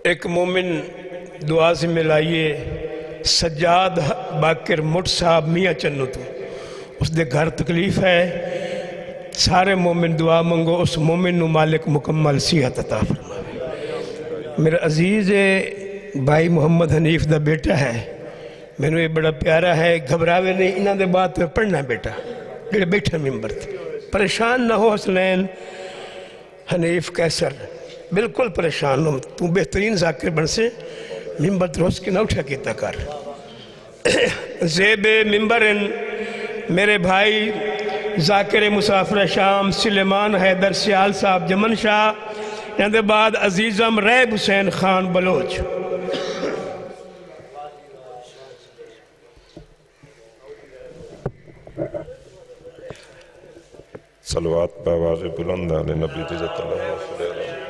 ایک مومن دعا سے ملائیے سجاد باقر مٹ صاحب میاں چنو تو اس دے گھر تکلیف ہے سارے مومن دعا منگو اس مومن نو مالک مکمل صحت عطا فرمائے میرا عزیز بھائی محمد حنیف دا بیٹا ہے میں نے یہ بڑا پیارا ہے گھبراوے نہیں انہاں دے بات پڑھنا بیٹا جڑے بیٹھا ممبر تھے پریشان نہ ہو حسنین حنیف کیسر بالکل پریشان ہوں تو بہترین ذاکر بن سے ممبر دروس کی نہ اٹھا کیتا کر زیب ممبر میرے بھائی ذاکر مسافر شام سلیمان حیدر سیال صاحب جمن شاہ یہاں دے بعد عزیزم ریب حسین خان بلوچ صلوات باواز بلند علی نبی عزت اللہ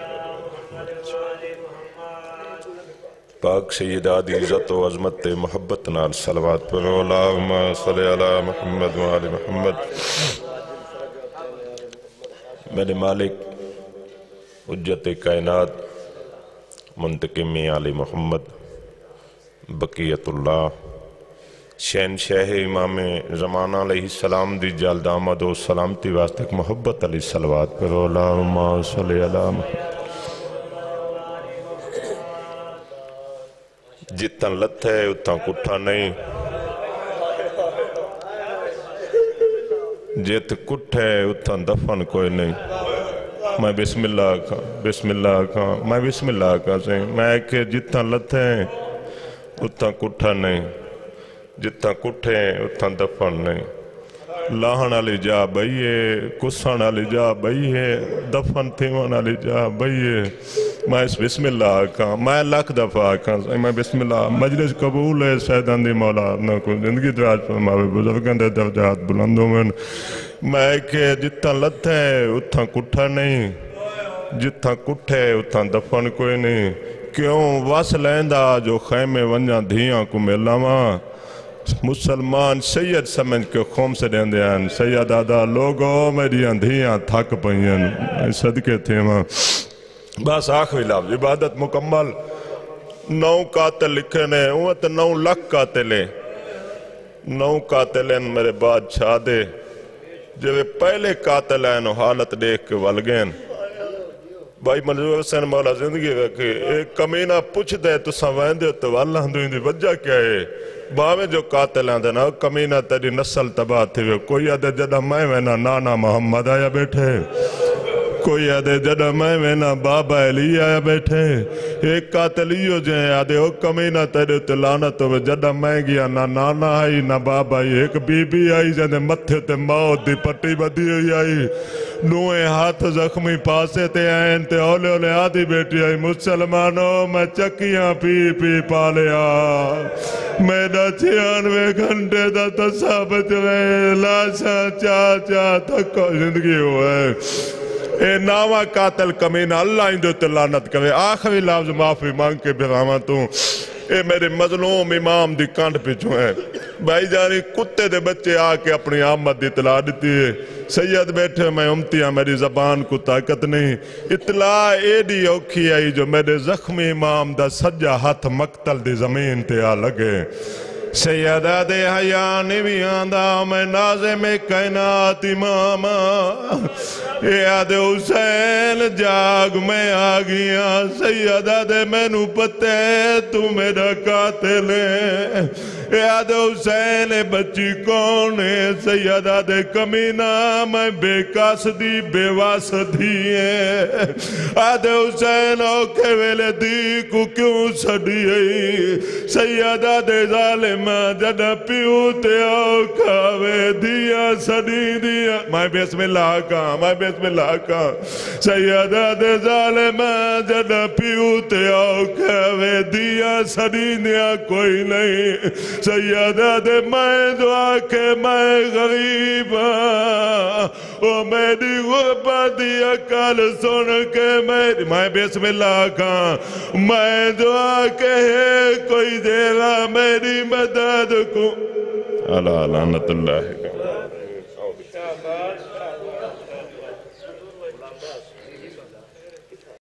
پاک سیدہ دی عزت و عظمت محبت نال صلوات پر اللہم صلی علی محمد و آل محمد میرے مالک حجت کائنات منتقمی علی محمد بقیت اللہ شہنشاہ امام زمانہ علیہ السلام دی جلد آمد و سلامتی واسطے محبت علی صلوات پر اللہم صلی علی محمد جتن لت ہے اتنا کٹھا نہیں جت کٹھ ہے اتنا دفن کوئی نہیں میں بسم اللہ کا میں بسم اللہ کا سے میں کہ جتنا لت ہے اتنا کٹھا نہیں جتنا کٹھے اتنا دفن نہیں لاہن علی جا بھئیے کسان علی جا بھئیے دفن تھیون علی جا بھئیے میں اس بسم اللہ کا میں لاکھ دفعہ کا میں بسم اللہ مجلس قبول ہے سیدان دی مولا اپنا کو زندگی دراز فرماوے بزرگان دے درجات بلندوں میں کہ جتنا لت ہے اتنا کٹھا نہیں جتنا کٹھے اتنا دفن کوئی نہیں کیوں وس لیندہ جو خیمے ونجا دھیاں کو ملاواں مسلمان سید سمجھ کے خوم سے دیں دے ہیں سید آدھا لوگوں میری اندھیاں تھک پہین صدقے تھے ماں بس آخری لفظ عبادت مکمل 9 قاتل لکھے نے اوہ تو 9 لاکھ قاتل ہیں 9 قاتل ہیں میرے بعد چھا دے جب پہلے قاتل ہیں حالت دیکھ کے والگیں بھائی منظور حسین مولا زندگی رکھے ایک کمینہ پوچھ دے تو سوائن دے تو واللہ ہندوین دی وجہ کیا ہے باوے جو قاتل ہیں نا کمینہ تیری نسل تباہ تھی کوئی آدھے جدہ میں وینا نانا محمد آیا بیٹھے کوئی آدھے جدہ میں وینا بابا علی آیا بیٹھے ایک قاتلیو جائیں آدھے او کمینہ تیرے تلانت ہوئے جدہ میں گیا نہ نانا آئی نہ بابا آئی ایک بی بی آئی جانے متھے تے موت دی پٹی بدی ہوئی آئی نوے ہاتھ زخمی پاسے تے آئین تے اولے اولے آدھی بیٹی آئی مسلمانوں میں چکیاں پی پی پالیا میرا 96 گھنٹے دا تصابت رہے لاشا چاچا تکو زندگی ہوئے اے ناوہ قاتل کمینہ اللہ اندھو تلانت کرے آخری لفظ معافی مانگ کے برامتوں اے میرے مظلوم امام دی کانٹ پچھو ہیں بھائی جانی کتے دے بچے آکے اپنی آمد دی اطلاع دیتی ہے سید بیٹھے میں امتیاں میری زبان کو طاقت نہیں اطلاع ایڈی اوکھی آئی جو میرے زخمی امام دا سجا ہاتھ مقتل دی زمین تے آ لگے سیدہ دے حیانی بھی آندہ میں نازم کائنات امام اے آدھے حسین جاگ میں آگیاں سیدہ دے میں نو پتے تو میرا قاتل ہے اے آدھے حسین بچی کون ہے سیدہ دے کمینہ میں بے قاصدی بے واسطی ہے آدھے حسین اوکے ویلے دی کو کیوں سڑی ہے سیدہ دے ظالم جدہ پیوتے اوکاوے دیا سڑی دیا میں بسم اللہ کا سیدہ دے ظالم جدہ پیوتے اوکاوے دیا سڑی دیا کوئی نہیں سیدہ دے میں دعا کے میں غریب او میری غربت عقل سن کے میں بسم اللہ کا میں دعا کے کوئی دے گا میری مدد کو اللہ لعنت اللہ